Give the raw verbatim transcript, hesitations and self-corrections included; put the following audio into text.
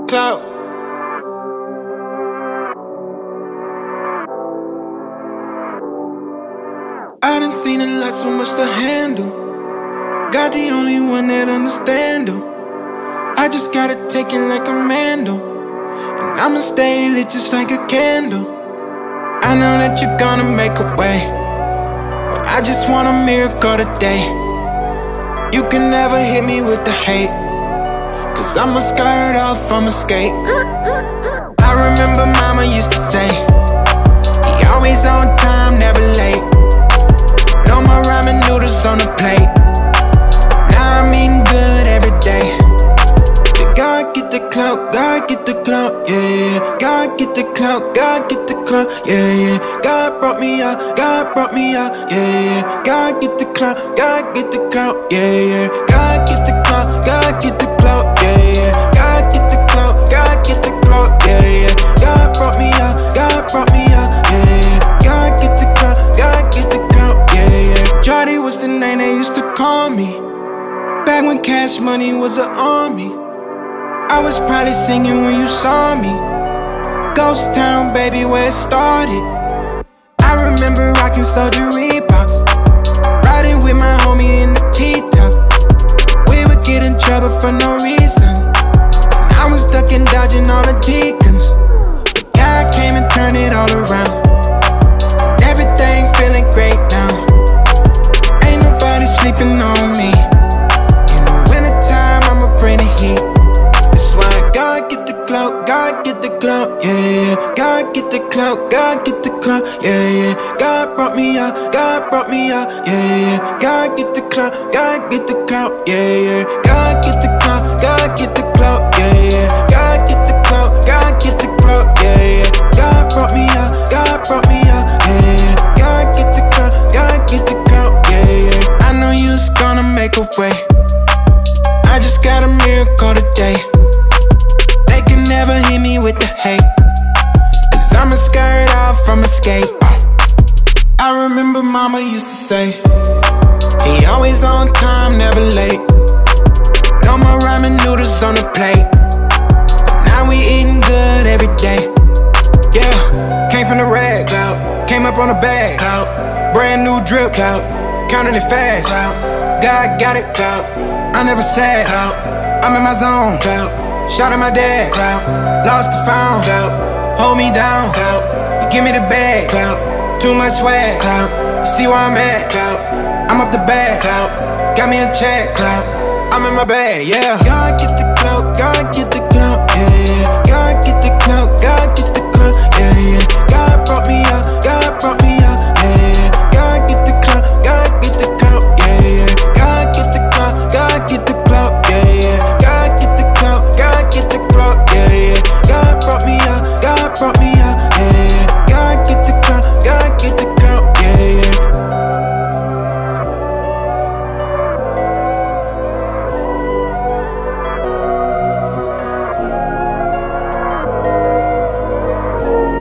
Clout. I done seen a lot, so much to handle. God the only one that understand them. I just gotta take it like a Mando, and I'ma stay lit just like a candle. I know that you're gonna make a way, but I just want a miracle today. You can never hit me with the hate, cause I'ma skirt off, I'ma skate. I remember mama used to say, he always on time, never late. No more ramen noodles on the plate. Now I'm eating good every day. God get the clout, God get the clout, yeah, yeah. God get the clout, God get the clout, yeah, yeah. God brought me out, God brought me out, yeah, yeah. God get the clout, God get the clout, yeah, yeah. God get the clout, God get the clout, yeah, yeah. God get the clout, God get the clout, yeah, yeah. God brought me out, God brought me out, yeah, yeah. God get the clout, God get the clout, yeah, yeah. Jor'Dan was the name they used to call me back when cash money was an army. I was probably singing when you saw me. Ghost Town, baby, where it started. I remember rocking soldier Reeboks, riding with my homie in the T-top. We would get in trouble for no reason. I was ducking, dodging all the deacons, but God came and turned it all around, and everything feeling great now. Ain't nobody sleeping on me. In the wintertime, I'ma bring the heat. God get the clout, God get the clout, yeah, yeah. God get the clout, God get the clout, yeah, yeah. God brought me out, God brought me out, yeah, yeah. God get the clout, God get the clout, yeah, yeah. God get the clout, God get the clout, yeah, yeah. God get the clout, God get the clout, yeah, yeah. God brought me out, God brought me out, yeah, yeah. God get the clout, God get the clout, yeah, yeah. I know you was gonna make a way. I just got a miracle today. Never hit me with the hate, cause I'ma skirt off from a skate. I remember mama used to say, he always on time, never late. No more ramen noodles on the plate. Now we eating good every day. Yeah, came from the rag, Clout. Came up on the bag, Clout. Brand new drip, Clout. Counting it fast, Clout. God got it, Clout. I never sad, Clout. I'm in my zone, Clout. Shot at my dad, Clout. Lost the phone, Clout. Hold me down, Clout. You give me the bag, Clout. Too much swag, Clout. You see where I'm at, Clout. I'm up the bag, Clout. Got me a check, Clout. I'm in my bag, yeah. God get the clout, God get the clout, yeah, yeah. God get the clout, God get the clout, yeah, yeah.